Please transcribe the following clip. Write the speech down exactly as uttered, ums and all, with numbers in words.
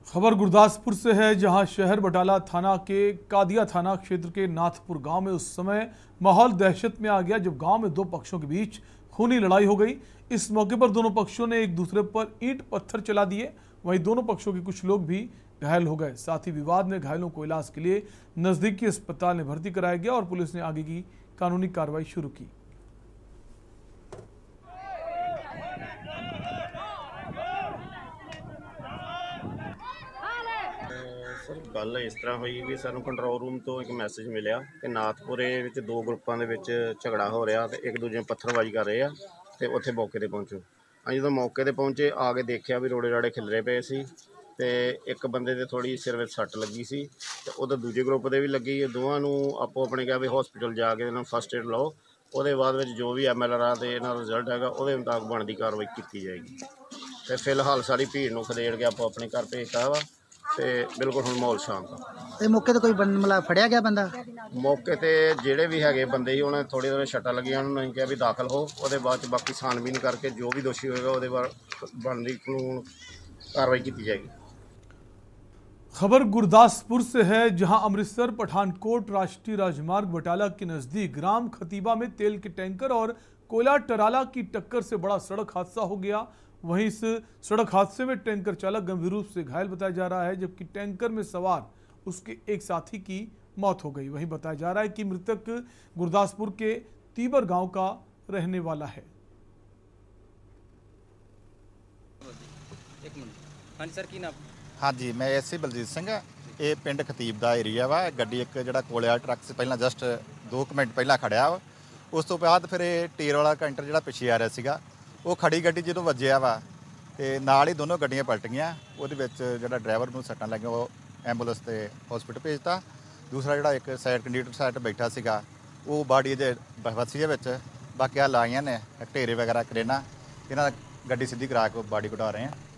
खबर गुरदासपुर से है, जहां शहर बटाला थाना के कादिया थाना क्षेत्र के नाथपुर गांव में उस समय माहौल दहशत में आ गया जब गांव में दो पक्षों के बीच खूनी लड़ाई हो गई। इस मौके पर दोनों पक्षों ने एक दूसरे पर ईंट पत्थर चला दिए। वहीं दोनों पक्षों के कुछ लोग भी घायल हो गए। साथ ही विवाद में घायलों को इलाज के लिए नजदीकी अस्पताल में भर्ती कराया गया और पुलिस ने आगे की कानूनी कार्रवाई शुरू की। सर गल इस तरह हुई भी सानू कंट्रोल रूम तो एक मैसेज मिले कि नाथपुरे विच दो ग्रुपों के झगड़ा हो रहा तो एक दूजे पत्थरबाजी कर रहे हैं तो उत्थे मौके पर पहुँचो। अं जो मौके पर पहुँचे आके देखा भी रोड़े राड़े खिलरे पे सी तो एक बंदे ते थोड़ी सिर में सट लगी सी तो उधर दूजे ग्रुप के भी लगी। दोवां आपो अपने क्या भी हॉस्पिटल जाके फस्ट एड लो। उसके बाद जो भी एम एल आर आर इन्हों रिजल्ट है वो मुताबिक बनती कार्रवाई की जाएगी। तो फिलहाल सारी भीड़ को खदेड़ के आपो अपने घर भेजता वा तो बिल्कुल हम माहौल शांत है। मौके तो कोई मतलब फड़िया गया बंदा मौके ते जेड़े भी है बंदे ही उन्हें थोड़ी थोड़ी शटा लगी उन्होंने कहा भी दाखिल हो। उसके बाद बाकी छानबीन करके जो भी दोषी होगा उसके बाद बनती कानून कार्रवाई की जाएगी। खबर गुरदासपुर से है, जहां अमृतसर पठानकोट राष्ट्रीय राजमार्ग बटाला के नजदीक ग्राम खतीबा में तेल के टैंकर और कोयला टराला की टक्कर से बड़ा सड़क हादसा हो गया। वहीं इस सड़क हादसे में टैंकर चालक गंभीर रूप से घायल बताया जा रहा है, जबकि टैंकर में सवार उसके एक साथी की मौत हो गई। वहीं बताया जा रहा है कि मृतक गुरदासपुर के तीबर गांव का रहने वाला है। एक मिनट, हाँ सर की नाम? हाँ जी, मैं एस सी बलजीत सिंह। ये पिंड खतीब का एरिया वा। गड्डी एक जो कोले वाला ट्रक से पहला जस्ट दो मिनट पहला खड़िया वा। उस तो बाद फिर ये टीर वाला कैंटर जो पिछे आ रहा सीगा वो खड़ी गड्डी जो वजया वा तो नाल ही दोनों गड्डियां पलट गईयां। वो जो ड्राइवर को सट्टां लगियां वो एंबूलेंस से हॉस्पिटल भेजता। दूसरा जो एक साइड कंडक्टर साइड बैठा सीगा वो बाडी जे बसी है। बाकी आ लाइयां ने ढेरे वगैरह करेना इन्होंने गड्डी सीधी करा के बाडी कटा रहे हैं।